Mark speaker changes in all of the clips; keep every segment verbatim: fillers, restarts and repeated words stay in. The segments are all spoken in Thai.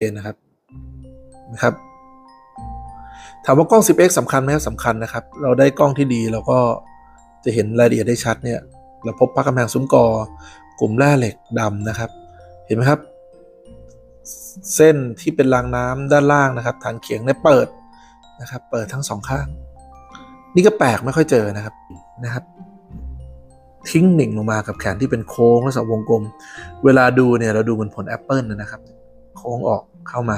Speaker 1: นนะครับนะครับถามว่ากล้อง สิบเอ็กซ์ สำคัญไหมครับสำคัญนะครับเราได้กล้องที่ดีเราก็จะเห็นรายละเอียดได้ชัดเนี่ยเราพบพระกำแพงซุ้มกอกลุ่มแร่เหล็กดำนะครับเห็นไหมครับเส้นที่เป็นรางน้ำด้านล่างนะครับฐานเขียงเนี่ยเปิดนะครับเปิดทั้งสองข้างนี่ก็แปลกไม่ค่อยเจอนะครับนะครับทิ้งหนิ่งลงมากับแขนที่เป็นโค้งและสวงกลมเวลาดูเนี่ยเราดูเหมือนผลแอปเปิลนะครับโค้งออกเข้ามา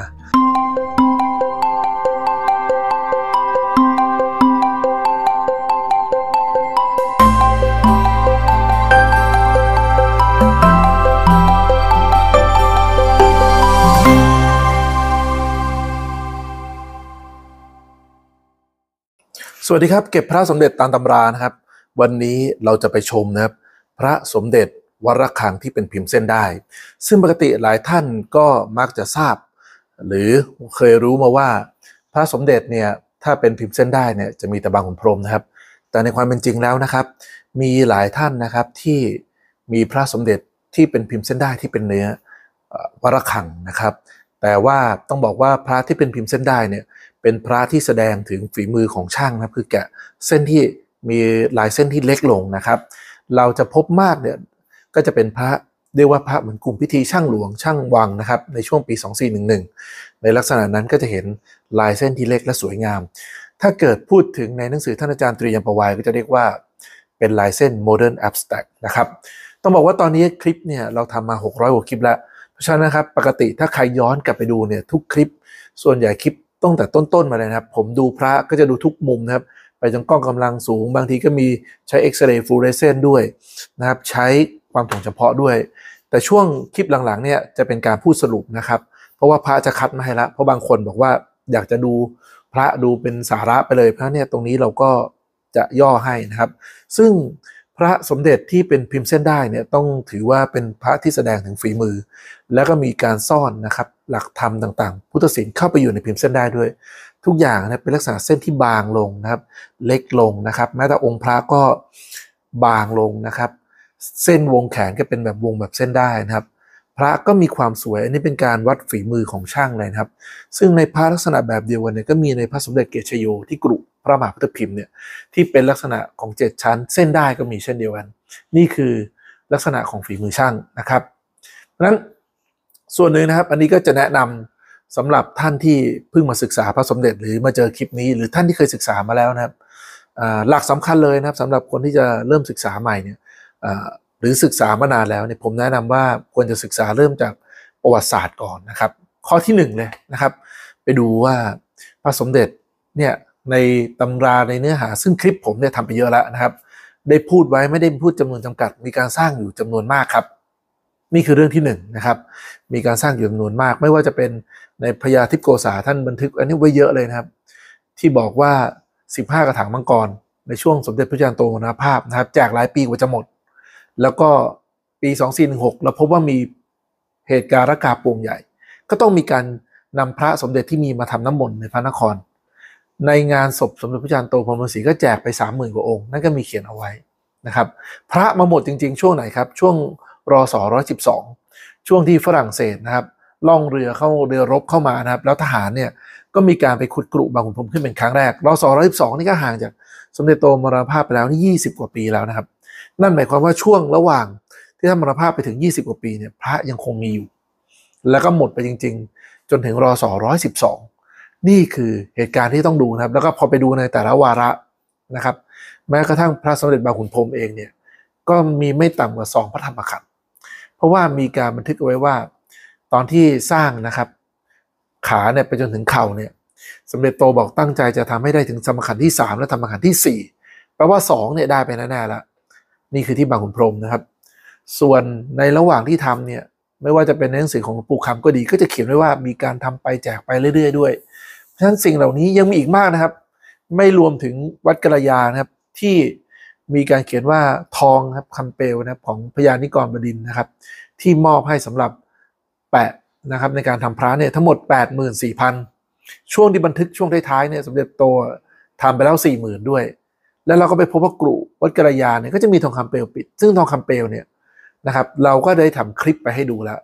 Speaker 1: สวัสดีครับเก็บพระสมเด็จตามตำรานะครับวันนี้เราจะไปชมนะครับพระสมเด็จวัดระฆังที่เป็นพิมพ์เส้นได้ซึ่งปกติหลายท่านก็มักจะทราบหรือเคยรู้มาว่าพระสมเด็จเนี่ยถ้าเป็นพิมพ์เส้นได้เนี่ยจะมีแต่บางขุนพรหมนะครับแต่ในความเป็นจริงแล้วนะครับมีหลายท่านนะครับที่มีพระสมเด็จที่เป็นพิมพ์เส้นได้ที่เป็นเนื้อวัดระฆังนะครับแต่ว่าต้องบอกว่าพระที่เป็นพิมพ์เส้นได้เนี่ยเป็นพระที่แสดงถึงฝีมือของช่างนะครับคือแกะเส้นที่มีลายเส้นที่เล็กลงนะครับเราจะพบมากเนี่ยก็จะเป็นพระเรียกว่าพระเหมือนกลุ่มพิธีช่างหลวงช่างวังนะครับในช่วงปีสองสี่หนึ่งหนึ่งในลักษณะนั้นก็จะเห็นลายเส้นที่เล็กและสวยงามถ้าเกิดพูดถึงในหนังสือท่านอาจารย์ตรียมประวัยก็จะเรียกว่าเป็นลายเส้น Modern Abstract นะครับต้องบอกว่าตอนนี้คลิปเนี่ยเราทำมาหกร้อยกว่าคลิปแล้วเพราะฉะนั้นนะครับปกติถ้าใครย้อนกลับไปดูเนี่ยทุกคลิปส่วนใหญ่คลิปตั้งแต่ต้นๆมาเลยนะครับผมดูพระก็จะดูทุกมุมนะครับไปจนกล้องกำลังสูงบางทีก็มีใช้เอ็กซเรย์ฟลูออเรสเซนต์ด้วยนะครับใช้ความถ่วงเฉพาะด้วยแต่ช่วงคลิปหลังๆเนี่ยจะเป็นการพูดสรุปนะครับเพราะว่าพระจะคัดมาให้ละเพราะบางคนบอกว่าอยากจะดูพระดูเป็นสาระไปเลยเพราะเนี่ยตรงนี้เราก็จะย่อให้นะครับซึ่งพระสมเด็จที่เป็นพิมพ์เส้นได้เนี่ยต้องถือว่าเป็นพระที่แสดงถึงฝีมือแล้วก็มีการซ่อนนะครับหลักธรรมต่างๆพุทธศิลป์เข้าไปอยู่ในพิมพ์เส้นได้ด้วยทุกอย่างนะเป็นลักษณะเส้นที่บางลงนะครับเล็กลงนะครับแม้แต่องค์พระก็บางลงนะครับเส้นวงแขนก็เป็นแบบวงแบบเส้นได้นะครับพระก็มีความสวยอันนี้เป็นการวัดฝีมือของช่างเลยนะครับซึ่งในพระลักษณะแบบเดียวกันเนี่ยก็มีในพระสมเด็จเกศชโยที่กรุพระมหาพุทธพิมพ์เนี่ยที่เป็นลักษณะของเจ็ดชั้นเส้นได้ก็มีเช่นเดียวกันนี่คือลักษณะของฝีมือช่างนะครับเพราะฉะนั้นส่วนหนึ่งนะครับอันนี้ก็จะแนะนำสำหรับท่านที่เพิ่งมาศึกษาพระสมเด็จหรือมาเจอคลิปนี้หรือท่านที่เคยศึกษามาแล้วนะครับหลักสำคัญเลยนะครับสำหรับคนที่จะเริ่มศึกษาใหม่เนี่ยหรือศึกษามานานแล้วเนี่ยผมแนะนำว่าควรจะศึกษาเริ่มจากประวัติศาสตร์ก่อนนะครับข้อที่หนึ่งเลยนะครับไปดูว่าพระสมเด็จเนี่ยในตำราในเนื้อหาซึ่งคลิปผมเนี่ยทำไปเยอะแล้วนะครับได้พูดไว้ไม่ได้พูดจำนวนจำกัดมีการสร้างอยู่จำนวนมากครับนี่คือเรื่องที่หนึ่งนะครับมีการสร้างอยู่จำนวนมากไม่ว่าจะเป็นในพญาทิพโกษาท่านบันทึกอันนี้ไว้เยอะเลยนะครับที่บอกว่าสิบห้ากระถางมังกรในช่วงสมเด็จพระจันทร์โตมรณภาพนะครับแจกหลายปีกว่าจะหมดแล้วก็ปีสองสี่หนึ่งหกเราพบว่ามีเหตุการณ์ระกาโปร่งใหญ่ก็ต้องมีการนำพระสมเด็จที่มีมาทำน้ำมนต์ในพระนครในงานศพสมเด็จพระจันทร์โตพรหมศรีก็แจกไป สามหมื่น กว่าองค์นั่นก็มีเขียนเอาไว้นะครับพระมาหมดจริงๆช่วงไหนครับช่วงรศหนึ่งร้อยสิบสองช่วงที่ฝรั่งเศสนะครับล่องเรือเข้าเรือรบเข้ามานะครับแล้วทหารเนี่ยก็มีการไปขุดกรุบางขุนพรหมขึ้นเป็นครั้งแรกรศหนึ่งร้อยสิบสองนี่ก็ห่างจากสมเด็จโตมรณภาพไปแล้วนี่ยี่สิบกว่าปีแล้วนะครับนั่นหมายความว่าช่วงระหว่างที่ท่านมรณภาพไปถึงยี่สิบกว่าปีเนี่ยพระยังคงมีอยู่แล้วก็หมดไปจริงๆจนถึงรศหนึ่งร้อยสิบสองนี่คือเหตุการณ์ที่ต้องดูนะครับแล้วก็พอไปดูในแต่ละวาระนะครับแม้กระทั่งพระสมเด็จบางขุนพรหมเองเนี่ยก็มีไม่ต่ำกว่าสองพระธรรมขันธ์เพราะว่ามีการบันทึกเอาไว้ว่าตอนที่สร้างนะครับขาเนี่ยไปจนถึงเข่าเนี่ยสมเด็จโตบอกตั้งใจจะทำให้ได้ถึงธรรมขันธ์ที่สามและธรรมขันธ์ที่สี่แปลว่าสองเนี่ยได้ไปแน่ๆแล้วนี่คือที่บางขุนพรหมนะครับส่วนในระหว่างที่ทำเนี่ยไม่ว่าจะเป็นในหนังสือของหลวงปู่คำก็ดีก็จะเขียนไว้ว่ามีการทำไปแจกไปเรื่อยๆด้วยเพราะฉะนั้นสิ่งเหล่านี้ยังมีอีกมากนะครับไม่รวมถึงวัดกระยานะครับที่มีการเขียนว่าทองครับคำเปลวนะครับของพญานิกรบดินทร์นะครับที่มอบให้สำหรับแปะนะครับในการทำพระเนี่ยทั้งหมด แปดหมื่นสี่พัน ช่วงที่บันทึกช่วงท้ายๆเนี่ยสมเด็จโตทำไปแล้ว สี่หมื่น ด้วยแล้วเราก็ไปพบว่ากรุวัดกระยาเนี่ยก็จะมีทองคำเปลวปิดซึ่งทองคำเปลวเนี่ยนะครับเราก็ได้ทำคลิปไปให้ดูแล้ว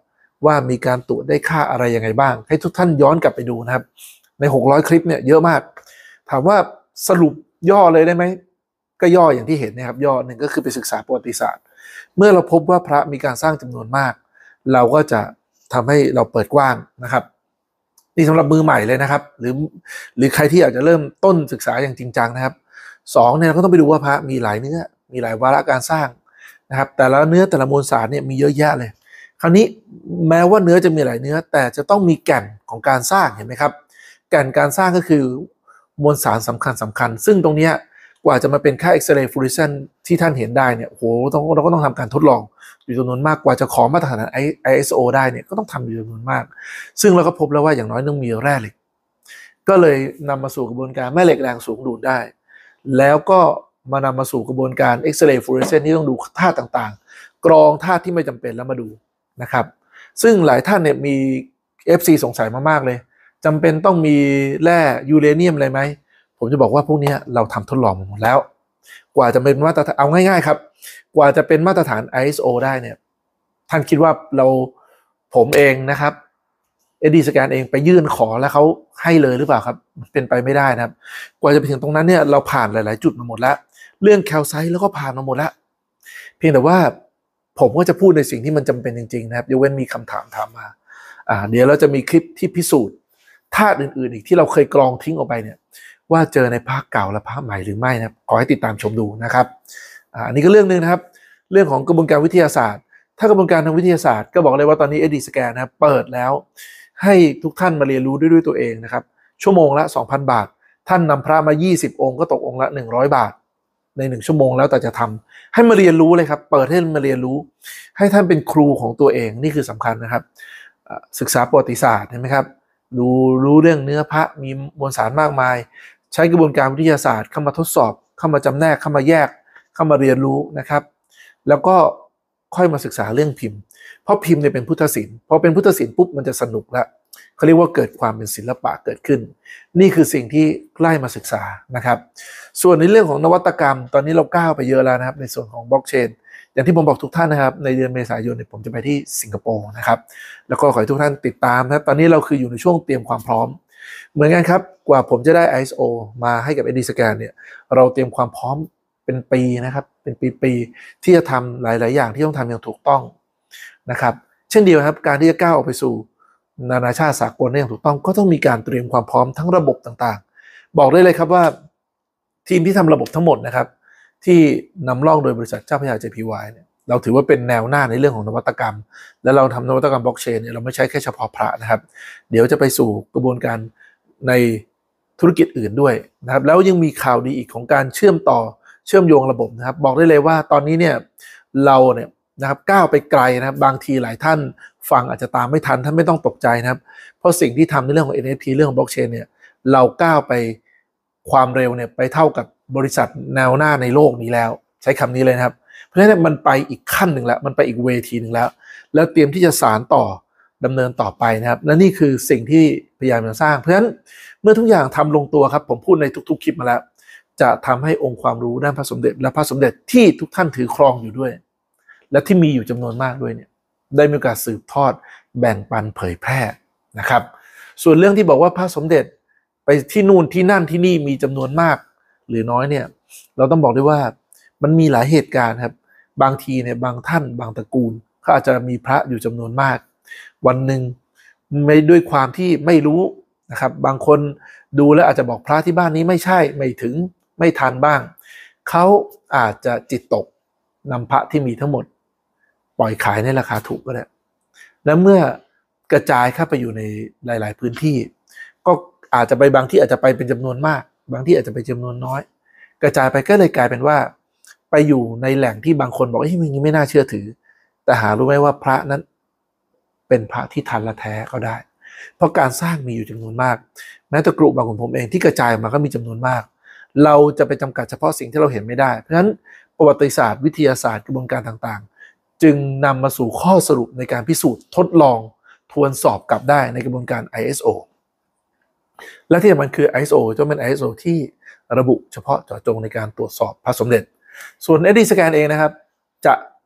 Speaker 1: ว่ามีการตรวจได้ค่าอะไรยังไงบ้างให้ทุกท่านย้อนกลับไปดูนะครับในหกร้อยคลิปเนี่ยเยอะมากถามว่าสรุปย่อเลยได้ไหมก็ย่ออย่างที่เห็นนะครับย่อหนึ่งก็คือไปศึกษาประวัติศาสตร์เมื่อเราพบว่าพระมีการสร้างจำนวนมากเราก็จะทำให้เราเปิดกว้างนะครับนี่สำหรับมือใหม่เลยนะครับหรือหรือใครที่อยากจะเริ่มต้นศึกษาอย่างจริงจังนะครับสองเนี่ยเราก็ต้องไปดูว่าพระมีหลายเนื้อมีหลายวาระการสร้างนะครับแต่ละเนื้อแต่ละมวลสารเนี่ยมีเยอะแยะเลยคราวนี้แม้ว่าเนื้อจะมีหลายเนื้อแต่จะต้องมีแก่นของการสร้างเห็นไหมครับแก่นการสร้างก็คือมวลสารสำคัญสำคัญซึ่งตรงนี้กว่าจะมาเป็นค่าเอ็กซเรย์ฟลูออเรสเซนซ์ที่ท่านเห็นได้เนี่ยโอ้โหต้องเราก็ต้องทำการทดลองอยู่จำนวนมากกว่าจะขอมาตรฐาน ไอ เอส โอ ได้เนี่ยก็ต้องทำอยู่จำนวนมากซึ่งเราก็พบแล้วว่าอย่างน้อยต้องมีแร่เหล็กก็เลยนำมาสู่กระบวนการแม่เหล็กแรงสูงดูดได้แล้วก็มานำมาสู่กระบวนการเอ็กซเรย์ฟลูออเรสเซนซ์ที่ต้องดูธาตุต่างๆกรองธาตุที่ไม่จำเป็นแล้วมาดูนะครับซึ่งหลายท่านเนี่ยมี เอฟ ซี สงสัยมากๆเลยจำเป็นต้องมีแร่ยูเรเนียมอะไรไหมผมจะบอกว่าพวกนี้เราทำทดลองมาหมดแล้วกว่าจะเป็นมาตรฐานเอาง่ายๆครับกว่าจะเป็นมาตรฐาน ไอ เอส โอ ได้เนี่ยท่านคิดว่าเราผมเองนะครับ เอ ดี Scan เองไปยื่นขอแล้วเขาให้เลยหรือเปล่าครับเป็นไปไม่ได้นะครับกว่าจะไปถึงตรงนั้นเนี่ยเราผ่านหลายๆจุดมาหมดแล้วเรื่องแคลไซต์แล้วก็ผ่านมาหมดแล้วเพียงแต่ว่าผมก็จะพูดในสิ่งที่มันจำเป็นจริงๆนะครับยกเว้นมีคำถามถามมาอ่าเดี๋ยวเราจะมีคลิปที่พิสูจน์ธาตุอื่นๆอีกที่เราเคยกรองทิ้งออกไปเนี่ยว่าเจอในภาคเก่าและภาคใหม่หรือไม่นะครับขอให้ติดตามชมดูนะครับอ่าอันนี้ก็เรื่องนึงนะครับเรื่องของกระบวนการวิทยาศาสตร์ถ้ากระบวนการทางวิทยาศาสตร์ก็บอกเลยว่าตอนนี้ เอ ดี Scan นะครับเปิดแล้วให้ทุกท่านมาเรียนรู้ด้วยด้วยตัวเองนะครับชั่วโมงละ สองพัน บาทท่านนำพระมายี่สิบองค์ก็ตกองค์ละหนึ่งร้อยบาทในหนึ่งชั่วโมงแล้วแต่จะทำให้มาเรียนรู้เลยครับเปิดให้มาเรียนรู้ให้ท่านเป็นครูของตัวเองนี่คือสำคัญนะครับศึกษาประวัติศาสตร์เห็นไหมครับรู้รู้เรื่องเนื้อพระมีมวลสารมากมายใช้กระบวนการวิทยาศาสตร์เข้ามาทดสอบเข้ามาจำแนกเข้ามาแยกเข้ามาเรียนรู้นะครับแล้วก็ค่อยมาศึกษาเรื่องพิมพ์เพราะพิมพ์เนี่ยเป็นพุทธศิลป์พอเป็นพุทธศิลป์ปุ๊บมันจะสนุกละเขาเรียกว่าเกิดความเป็นศิลปะเกิดขึ้นนี่คือสิ่งที่ไล่มาศึกษานะครับส่วนในเรื่องของนวัตกรรมตอนนี้เราก้าวไปเยอะแล้วนะครับในส่วนของบล็อกเชนอย่างที่ผมบอกทุกท่านนะครับในเดือนเมษายนเนี่ยผมจะไปที่สิงคโปร์นะครับแล้วก็ขอให้ทุกท่านติดตามนะตอนนี้เราคืออยู่ในช่วงเตรียมความพร้อมเหมือนกันครับกว่าผมจะได้ ไอ เอส โอ มาให้กับ เอ ดี Scan เนี่ยเราเตรียมความพร้อมเป็นปีนะครับเป็นปีๆที่จะทำหลายๆอย่างที่ต้องทำอย่างถูกต้องนะครับเช่นเดียวครับการที่จะก้าวออกไปสู่นานาชาติสากลได้อย่างถูกต้องก็ต้องมีการเตรียมความพร้อมทั้งระบบต่างๆบอกได้เลยครับว่าทีมที่ทำระบบทั้งหมดนะครับที่นำร่องโดยบริษัทเจ้าพระยา เจ พี วาย เนี่ยเราถือว่าเป็นแนวหน้าในเรื่องของนวัตกรรมและเราทำนวัตกรรมบล็อกเชนเนี่ยเราไม่ใช่แค่เฉพาะพระนะครับเดี๋ยวจะไปสู่กระบวนการในธุรกิจอื่นด้วยนะครับแล้วยังมีข่าวดีอีกของการเชื่อมต่อเชื่อมโยงระบบนะครับบอกได้เลยว่าตอนนี้เนี่ยเราเนี่ยนะครับก้าวไปไกลนะครับบางทีหลายท่านฟังอาจจะตามไม่ทันท่านไม่ต้องตกใจนะครับเพราะสิ่งที่ทำในเรื่องของ เอ็น เอฟ ที เรื่องของบล็อกเชนเนี่ยเราก้าวไปความเร็วเนี่ยไปเท่ากับบริษัทแนวหน้าในโลกนี้แล้วใช้คำนี้เลยนะครับเพราะฉะนั้นมันไปอีกขั้นหนึ่งแล้วมันไปอีกเวทีหนึ่งแล้วแล้วเตรียมที่จะสานต่อดำเนินต่อไปนะครับและนี่คือสิ่งที่พยายามจะสร้างเพราะฉะนั้นเมื่อทุกอย่างทำลงตัวครับผมพูดในทุกๆคลิปมาแล้วจะทำให้องค์ความรู้ด้านพระสมเด็จและพระสมเด็จที่ทุกท่านถือครองอยู่ด้วยและที่มีอยู่จำนวนมากด้วยเนี่ยได้มีโอกาสสืบทอดแบ่งปันเผยแพร่นะครับส่วนเรื่องที่บอกว่าพระสมเด็จไปที่นู่นที่นั่นที่นี่มีจำนวนมากหรือน้อยเนี่ยเราต้องบอกด้วยว่ามันมีหลายเหตุการณ์ครับบางทีเนี่ยบางท่านบางตระกูลเขาอาจจะมีพระอยู่จำนวนมากวันหนึ่งไม่ด้วยความที่ไม่รู้นะครับบางคนดูแล้วอาจจะบอกพระที่บ้านนี้ไม่ใช่ไม่ถึงไม่ทันบ้างเขาอาจจะจิตตกนำพระที่มีทั้งหมดปล่อยขายในราคาถูกก็ได้แล้วเมื่อกระจายเข้าไปอยู่ในหลายๆพื้นที่ก็อาจจะไปบางที่อาจจะไปเป็นจำนวนมากบางที่อาจจะไปจำนวนน้อยกระจายไปก็เลยกลายเป็นว่าไปอยู่ในแหล่งที่บางคนบอกเฮ้ยมันไม่น่าเชื่อถือแต่หารู้ไหมว่าพระนั้นเป็นพระที่ทันและแท้ก็ได้เพราะการสร้างมีอยู่จำนวนมากแม้แต่กลุ่มบางของผมเองที่กระจายมาก็มีจำนวนมากเราจะไปจำกัดเฉพาะสิ่งที่เราเห็นไม่ได้เพราะฉะนั้นประวัติศาสตร์วิทยาศาสตร์กระบวนการต่างๆจึงนำมาสู่ข้อสรุปในการพิสูจน์ทดลองทวนสอบกลับได้ในกระบวนการ ไอ เอส โอ และที่สำคัญคือ ไอ เอส โอ จะเป็น ไอ เอส โอ ที่ระบุเฉพาะเจาะจงในการตรวจสอบพระสมเด็จส่วน เอ ดี Scan เองนะครับจะ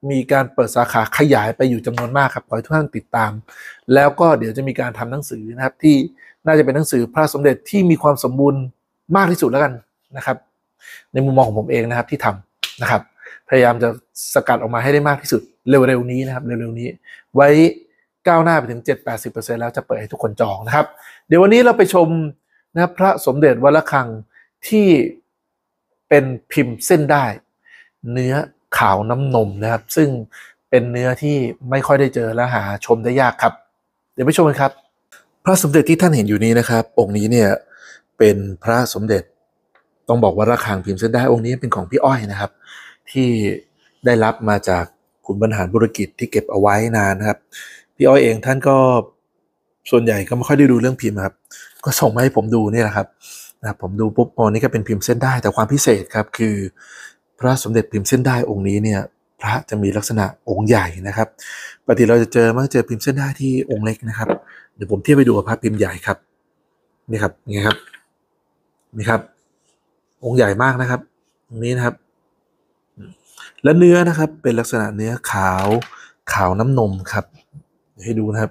Speaker 1: มีการเปิดสาขาขยายไปอยู่จำนวนมากครับขอให้ทุกท่านติดตามแล้วก็เดี๋ยวจะมีการทำหนังสือนะครับที่น่าจะเป็นหนังสือพระสมเด็จที่มีความสมบูรณ์มากที่สุดแล้วกันนะครับในมุมมองของผมเองนะครับที่ทำนะครับพยายามจะสกัดออกมาให้ได้มากที่สุดเร็วๆนี้นะครับเร็วๆนี้ไว้ก้าวหน้าไปถึง เจ็ดถึงแปดสิบเปอร์เซ็นต์ แล้วจะเปิดให้ทุกคนจองนะครับเดี๋ยววันนี้เราไปชมนะครับพระสมเด็จวัดระฆังที่เป็นพิมพ์เส้นได้เนื้อขาวน้ำนมนะครับซึ่งเป็นเนื้อที่ไม่ค่อยได้เจอและหาชมได้ยากครับเดี๋ยวไปชมกันครับพระสมเด็จที่ท่านเห็นอยู่นี้นะครับองค์นี้เนี่ยเป็นพระสมเด็จต้องบอกว่าระฆังพิมพ์เส้นได้องค์นี้เป็นของพี่อ้อยนะครับที่ได้รับมาจากขุนบรรหารบุรกิจที่เก็บเอาไว้นานนะครับพี่อ้อยเองท่านก็ส่วนใหญ่ก็ไม่ค่อยได้ดูเรื่องพิมพ์ครับก็ส่งมาให้ผมดูนี่แหละครับนะผมดูปุ๊บอ๋อนี่ก็เป็นพิมพ์เส้นได้แต่ความพิเศษครับคือพระสมเด็จพิมพ์เส้นได้องค์นี้เนี่ยพระจะมีลักษณะองค์ใหญ่นะครับปกติเราจะเจอมักเจอพิมพ์เส้นได้ที่องค์เล็กนะครับเดี๋ยวผมเทียบไปดูกับพระพิมพ์ใหญ่ครับนี่ครับนี่ครับนี่ครับองค์ใหญ่มากนะครับตรงนี้นะครับและเนื้อนะครับเป็นลักษณะเนื้อขาวขาวน้ำนมครับให้ดูนะครับ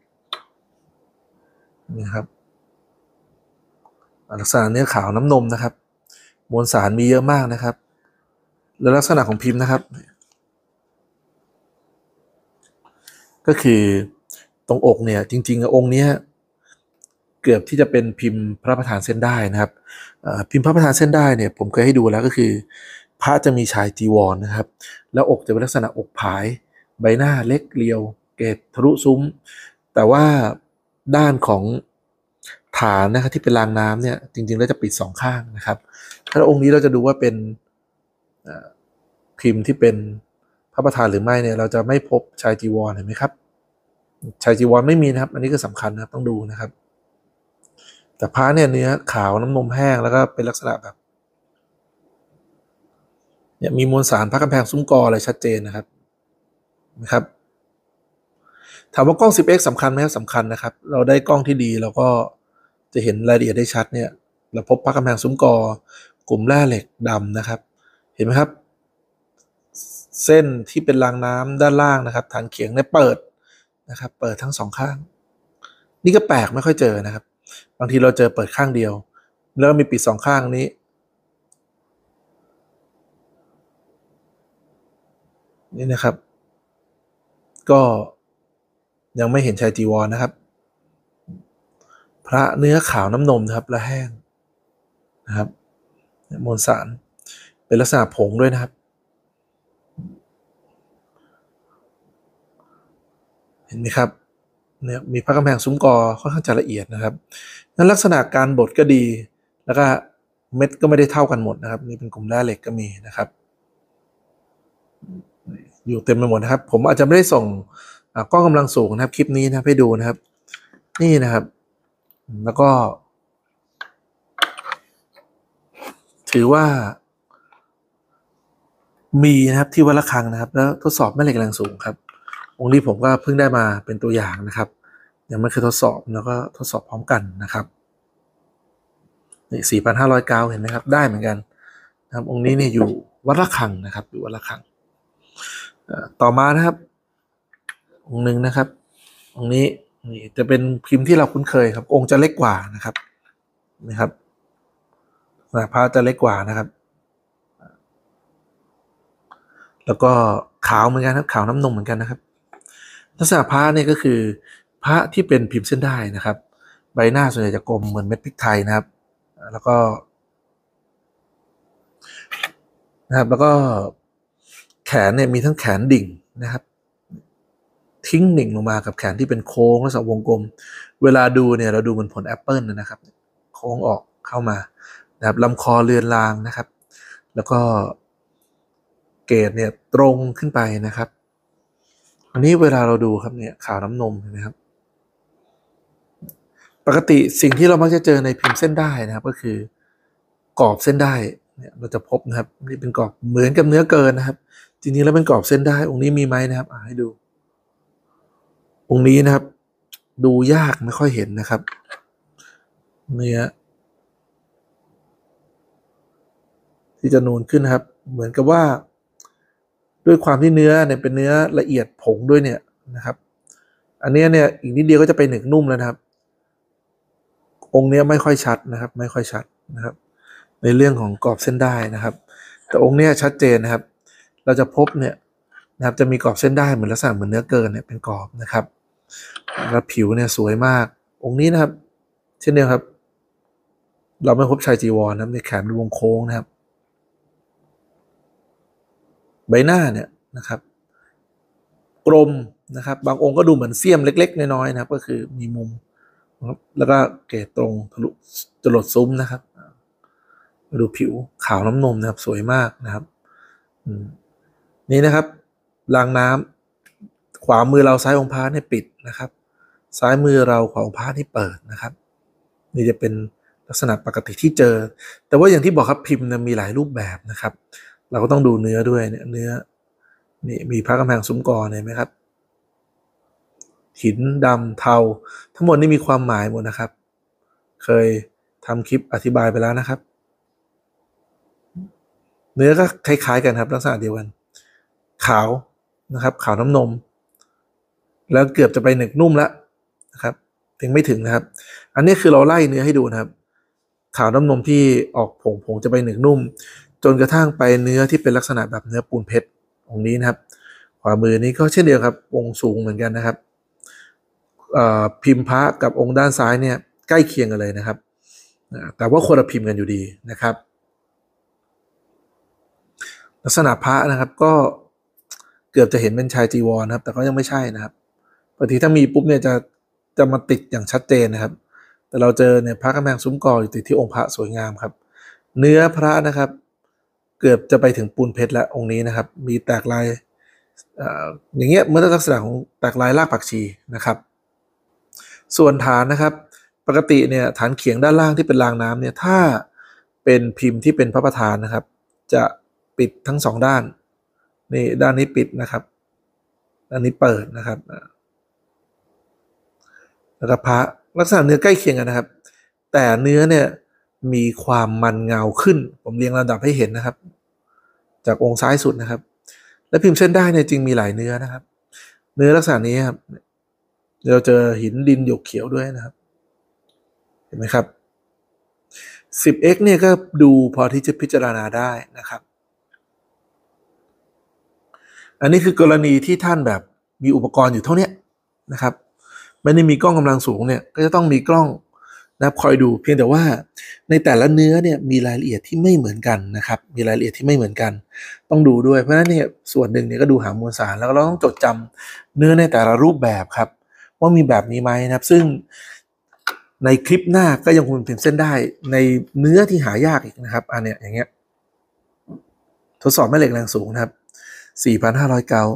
Speaker 1: นี่ครับลักษณะเนื้อขาวน้ำนมนะครับมวลสารมีเยอะมากนะครับและลักษณะของพิมพ์นะครับก็คือตรงอกเนี่ยจริงๆองค์นี้เกือบที่จะเป็นพิมพ์พระประธานเส้นได้นะครับพิมพ์พระประธานเส้นได้เนี่ยผมเคยให้ดูแล้วก็คือพระจะมีชายจีวร นะครับแล้วอกจะเป็นลักษณะอกผายใบหน้าเล็กเรียวเกศทะลุซุ้มแต่ว่าด้านของฐานนะครับที่เป็นรางน้ำเนี่ยจริงๆแล้วจะปิดสองข้างนะครับถ้าองค์นี้เราจะดูว่าเป็นพิมพ์ที่เป็นพระประธานหรือไม่เนี่ยเราจะไม่พบชายจีวรเห็นไหมครับชายจีวรไม่มีนะครับอันนี้ก็สำคัญนะครับต้องดูนะครับแต่พระเนี่ยเนื้อขาวน้ำนมแห้งแล้วก็เป็นลักษณะแบบเนี่ยมีมวลสารพระกำแพงซุ้มกออะไรชัดเจนนะครับนะครับถามว่ากล้อง สิบเอ็กซ์ สำคัญไหมครับสำคัญนะครับเราได้กล้องที่ดีเราก็จะเห็นรายละเอียดได้ชัดเนี่ยเราพบพระกำแพงซุ้มกอกลุ่มแร่เหล็กดำนะครับเห็นไหมครับเส้นที่เป็นรางน้ำด้านล่างนะครับฐานเขียงเนี่ยเปิดนะครับเปิดทั้งสองข้างนี่ก็แปลกไม่ค่อยเจอนะครับบางทีเราเจอเปิดข้างเดียวแล้วมีปิดสองข้างนี้นี่นะครับก็ยังไม่เห็นชายจีวร นะครับพระเนื้อขาวน้ำนมนะครับและแห้งนะครับมวลสารเป็นลักษณะผงด้วยนะครับเห็นไหมครับเนี่ยมีพระกำแพงซุ้มกอค่อนข้างจะละเอียดนะครับงั้นลักษณะการบดก็ดีแล้วก็เม็ดก็ไม่ได้เท่ากันหมดนะครับนี่เป็นกลุ่มแร่เหล็กก็มีนะครับอยู่เต็มไปหมดนะครับผมอาจจะไม่ได้ส่งกล้องกำลังสูงนะครับคลิปนี้นะให้ดูนะครับนี่นะครับแล้วก็ถือว่ามีนะครับที่วัดระฆังนะครับแล้วทดสอบแม่เหล็กแรงสูงครับองค์นี้ผมก็เพิ่งได้มาเป็นตัวอย่างนะครับยังไม่เคยทดสอบแล้วก็ทดสอบพร้อมกันนะครับนี่ สี่พันห้าร้อยเก้า เห็นไหมครับได้เหมือนกันนะครับองค์นี้เนี่ยอยู่วัดระฆังนะครับอยู่วัดระฆังต่อมานะครับองค์หนึ่งนะครับองค์นี้นี่จะเป็นพิมพ์ที่เราคุ้นเคยครับองค์จะเล็กกว่านะครับนะครับพระจะเล็กกว่านะครับแล้วก็ขาวเหมือนกันครับขาวน้ำนมเหมือนกันนะครับลักษณะพระเนี่ยก็คือพระที่เป็นพิมพ์เส้นได้นะครับใบหน้าส่วนใหญ่จะกลมเหมือนเม็ดพริกไทยนะครับแล้วก็นะครับแล้วก็แขนเนี่ยมีทั้งแขนดิ่งนะครับทิ้งดิ่งลงมากับแขนที่เป็นโค้งลักษณะวงกลมเวลาดูเนี่ยเราดูเหมือนผลแอปเปิลนะครับโค้งออกเข้ามานะครับลำคอเรือนรางนะครับแล้วก็เกรดเนี่ยตรงขึ้นไปนะครับอันนี้เวลาเราดูครับเนี่ยขาวน้ำนมนะครับปกติสิ่งที่เรามักจะเจอในพิมพ์เส้นได้นะครับก็คือกรอบเส้นได้เนี่ยเราจะพบนะครับนี่เป็นกรอบเหมือนกับเนื้อเกินนะครับจริงๆแล้วเป็นกรอบเส้นได้องค์นี้มีไหมนะครับอ่าให้ดูองค์นี้นะครับดูยากไม่ค่อยเห็นนะครับเนื้อที่จะนูนขึ้นนะครับเหมือนกับว่าด้วยความที่เนื้อเนี่ยเป็นเนื้อละเอียดผงด้วยเนี่ยนะครับอันนี้เนี่ยอีกนิดเดียวก็จะไปหนึกนุ่มแล้วนะครับองค์เนี้ยไม่ค่อยชัดนะครับไม่ค่อยชัดนะครับในเรื่องของกรอบเส้นได้นะครับแต่องค์เนี้ยชัดเจนนะครับเราจะพบเนี่ยนะครับจะมีกรอบเส้นได้เหมือนลักษณะเหมือนเนื้อเกินเนี่ยเป็นกรอบนะครับแล้วผิวเนี่ยสวยมากองค์นี้นะครับเช่นเดียวครับเราไม่พบชายจีวรนะครับในแขนเป็นวงโค้งนะครับใบหน้าเนี่ยนะครับกลมนะครับบางองค์ก็ดูเหมือนเสี้ยมเล็กๆน้อยๆนะครับก็คือมีมุมแล้วก็เกรดตรงทะลุจรดซุ้มนะครับมาดูผิวขาวน้ำนมนะครับสวยมากนะครับนี่นะครับรางน้ำขวามือเราซ้ายองค์พระเนี่ยปิดนะครับซ้ายมือเราขวาองค์พระนี่เปิดนะครับนี่จะเป็นลักษณะปกติที่เจอแต่ว่าอย่างที่บอกครับพิมพ์มีหลายรูปแบบนะครับเราก็ต้องดูเนื้อด้วยเนี่ยเนื้อนี่มีพระกำแพงซุ้มกอเห็นไหมครับหินดำเทาทั้งหมดนี่มีความหมายหมดนะครับเคยทำคลิปอธิบายไปแล้วนะครับเนื้อก็คล้ายๆกันครับลักษณะเดียวกันขาวนะครับขาวน้ำนมแล้วเกือบจะไปหนึกนุ่มแล้วนะครับยังไม่ถึงนะครับอันนี้คือเราไล่เนื้อให้ดูนะครับขาวน้ำนมที่ออกผงผงจะไปหนึกนุ่มจนกระทั่งไปเนื้อที่เป็นลักษณะแบบเนื้อปูนเพชรองค์นี้นะครับขวามือนี้ก็เช่นเดียวครับองค์สูงเหมือนกันนะครับพิมพ์พระกับองค์ด้านซ้ายเนี่ยใกล้เคียงกันเลยนะครับแต่ว่าคนละพิมพ์กันอยู่ดีนะครับลักษณะพระนะครับก็เกือบจะเห็นเป็นชายจีวรนะครับแต่ก็ยังไม่ใช่นะครับบางทีถ้ามีปุ๊บเนี่ยจะจะมาติดอย่างชัดเจนนะครับแต่เราเจอเนี่ยพระกำแพงซุ้มกออยู่ติดที่องค์พระสวยงามครับเนื้อพระนะครับเกือบจะไปถึงปูนเพชรและองค์นี้นะครับมีแตกลายอย่างเงี้ยเมื่อลักษณะของแตกลายรากผักชีนะครับส่วนฐานนะครับปกติเนี่ยฐานเขียงด้านล่างที่เป็นรางน้ำเนี่ยถ้าเป็นพิมพ์ที่เป็นพระประธานนะครับจะปิดทั้งสองด้านนี่ด้านนี้ปิดนะครับด้านนี้เปิดนะครับแล้วก็พระลักษณะเนื้อใกล้เคียงกันนะครับแต่เนื้อเนี่ยมีความมันเงาขึ้นผมเรียงลำดับให้เห็นนะครับจากองค์ซ้ายสุดนะครับและพิมพ์เส้นได้เนี่ยจริงมีหลายเนื้อนะครับเนื้อลักษณะนี้ครับเราเจอหินดินหยกเขียวด้วยนะครับเห็นไหมครับ สิบเอ็กซ์ เนี่ยก็ดูพอที่จะพิจารณาได้นะครับอันนี้คือกรณีที่ท่านแบบมีอุปกรณ์อยู่เท่านี้นะครับไม่ได้มีกล้องกำลังสูงเนี่ยก็จะต้องมีกล้องนะครับคอยดูเพียงแต่ว่าในแต่ละเนื้อเนี่ยมีรายละเอียดที่ไม่เหมือนกันนะครับมีรายละเอียดที่ไม่เหมือนกันต้องดูด้วยเพราะฉะนั้นเนี่ยส่วนหนึ่งเนี่ยก็ดูหามวลสารแล้วเราต้องจดจำเนื้อในแต่ละรูปแบบครับว่ามีแบบนี้ไหมนะครับซึ่งในคลิปหน้าก็ยังคงเป็นเส้นได้ในเนื้อที่หายากอีกนะครับอันเนี้ยอย่างเงี้ยทดสอบแม่เหล็กแรงสูงนะครับ สี่พันห้าร้อย เกา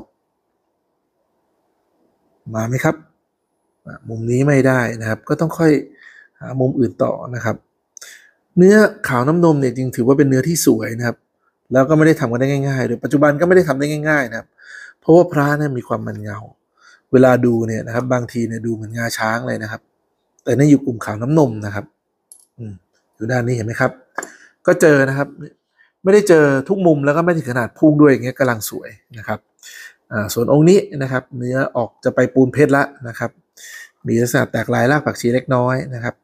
Speaker 1: มาไหมครับมุมนี้ไม่ได้นะครับก็ต้องค่อยหามุมอื่นต่อนะครับเนื้อขาวน้ำนมเนี่ยจริงถือว่าเป็นเนื้อที่สวยนะครับแล้วก็ไม่ได้ทำกันได้ง่ายๆโดยปัจจุบันก็ไม่ได้ทำได้ง่ายๆนะครับเพราะว่าพระเนี่ยมีความมันเงาเวลาดูเนี่ยนะครับบางทีเนี่ยดูเหมือนงาช้างเลยนะครับแต่นี่อยู่กลุ่มขาวน้ำนมนะครับอืมอยู่ด้านนี้เห็นไหมครับก็เจอนะครับไม่ได้เจอทุกมุมแล้วก็ไม่ถึงขนาดพุ่งด้วยอย่างเงี้ยกำลังสวยนะครับอ่าส่วนองค์นี้นะครับเนื้อออกจะไปปูนเพชรละนะครับมีลักษณะแตกลายรากผักชีเล็กน้อยนะครับ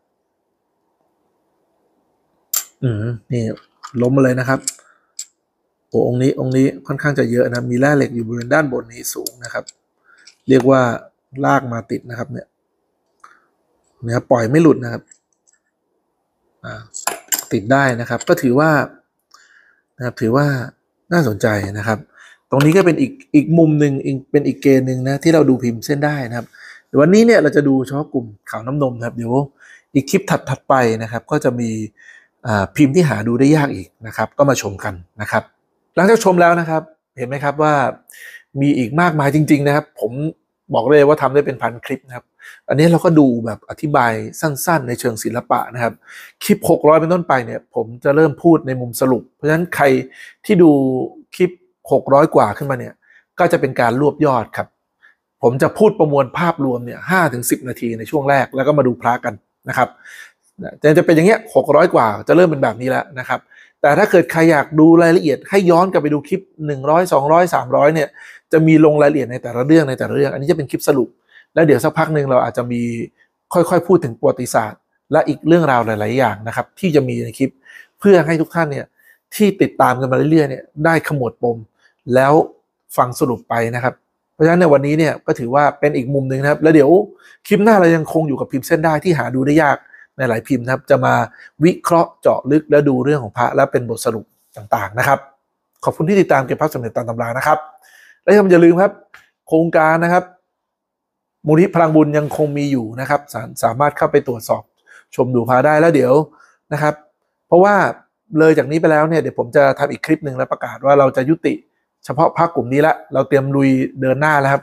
Speaker 1: อืมนี่ล้มมาเลยนะครับโอ้องค์นี้องค์นี้ค่อนข้างจะเยอะนะมีแร่เหล็กอยู่บริเวณด้านบนนี้สูงนะครับเรียกว่าลากมาติดนะครับเนี่ยเนี่ยปล่อยไม่หลุดนะครับอ่าติดได้นะครับก็ถือว่านะครับถือว่าน่าสนใจนะครับตรงนี้ก็เป็นอีกอีกมุมหนึ่งเป็นอีกเกณฑ์หนึ่งนะที่เราดูพิมพ์เส้นได้นะครับเดี๋ยววันนี้เนี่ยเราจะดูเฉพาะกลุ่มขาวน้ำนมครับเดี๋ยวอีกคลิปถัดๆไปนะครับก็จะมีพิมพ์ที่หาดูได้ยากอีกนะครับก็มาชมกันนะครับหลังจากชมแล้วนะครับเห็นไหมครับว่ามีอีกมากมายจริงๆนะครับผมบอกเลยว่าทำได้เป็นพันคลิปนะครับอันนี้เราก็ดูแบบอธิบายสั้นๆในเชิงศิลปะนะครับคลิปหกร้อยเป็นต้นไปเนี่ยผมจะเริ่มพูดในมุมสรุปเพราะฉะนั้นใครที่ดูคลิปหกร้อยกว่าขึ้นมาเนี่ยก็จะเป็นการรวบยอดครับผมจะพูดประมวลภาพรวมเนี่ยห้าถึงสิบนาทีในช่วงแรกแล้วก็มาดูพระกันนะครับจะจะเป็นอย่างเงี้ยหกร้อยกว่าจะเริ่มเป็นแบบนี้แล้วนะครับแต่ถ้าเกิดใครอยากดูรายละเอียดให้ย้อนกลับไปดูคลิปหนึ่งร้อย สองร้อย สามร้อยเนี่ยจะมีลงรายละเอียดในแต่ละเรื่องในแต่ละเรื่องอันนี้จะเป็นคลิปสรุปแล้วเดี๋ยวสักพักหนึ่งเราอาจจะมีค่อยๆพูดถึงประวัติศาสตร์และอีกเรื่องราวหลายๆอย่างนะครับที่จะมีในคลิปเพื่อให้ทุกท่านเนี่ยที่ติดตามกันมาเรื่อยๆเนี่ยได้ขมวดปมแล้วฟังสรุปไปนะครับเพราะฉะนั้นในวันนี้เนี่ยก็ถือว่าเป็นอีกมุมหนึ่งนะครับแล้วเดี๋ยวคลิปหน้าเรายังคงอยู่กับพิมพ์เส้นได้ที่หาดูได้ยากในหลายพิมพ์นะครับจะมาวิเคราะห์เจาะลึกและดูเรื่องของพระและเป็นบทสรุปต่างๆนะครับขอบคุณที่ติดตามเก็บพระสมเด็จตามตำรานะครับและอย่าลืมครับโครงการนะครับมูลนิธิพลังบุญยังคงมีอยู่นะครับสาสามารถเข้าไปตรวจสอบชมดูพระได้แล้วเดี๋ยวนะครับเพราะว่าเลยจากนี้ไปแล้วเนี่ยเดี๋ยวผมจะทำอีกคลิปหนึ่งแล้วประกาศว่าเราจะยุติเฉพาะพรรคกลุ่มนี้ละเราเตรียมลุยเดินหน้าแล้วครับ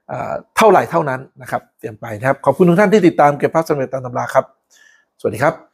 Speaker 1: เท่าไหร่เท่านั้นนะครับเตรียมไปนะครับขอบคุณทุกท่านที่ติดตามเก็บพระสมเด็จตามตำราครับสวัสดีครับ